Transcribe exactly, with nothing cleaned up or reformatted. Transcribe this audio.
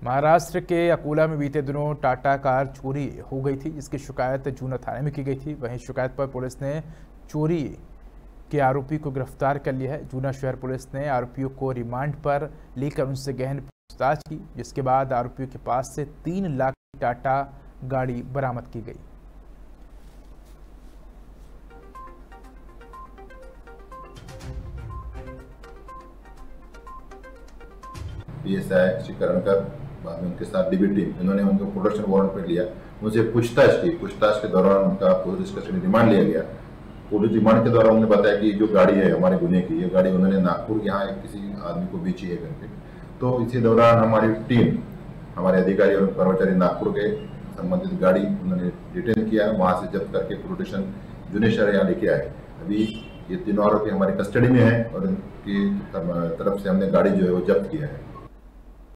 महाराष्ट्र के अकोला में बीते दिनों टाटा कार चोरी हो गई थी, जिसकी शिकायत जूना थाने में की गई थी। वहीं शिकायत पर पुलिस ने चोरी के आरोपी को गिरफ्तार कर लिया है। जूना शहर पुलिस ने आरोपियों को रिमांड पर लेकर उनसे गहन पूछताछ की, जिसके बाद आरोपियों के पास से तीन लाख की टाटा गाड़ी बरामद की गई। पीएसआई श्री करणकर, बाद में उनके साथ डीबी टीम, इन्होंने उनको प्रोडक्शन वारंट पर लिया, उनसे पूछताछ की। पूछताछ के दौरान उनका पुलिस कस्टडी रिमांड लिया गया। पुलिस रिमांड के दौरान उन्होंने बताया कि जो गाड़ी है हमारे गुने की, ये गाड़ी उन्होंने नागपुर यहाँ किसी आदमी को बेची है करके। तो इसी दौरान हमारी टीम, हमारे अधिकारी और कर्मचारी नागपुर के संबंधित गाड़ी उन्होंने डिटेन किया, वहाँ से जब्त करके प्रोटेक्शन जूने शहर यहाँ लेके आए। अभी ये तीनों आरोपी हमारी कस्टडी में है और उनकी तरफ से हमने गाड़ी जो है वो जब्त किया है।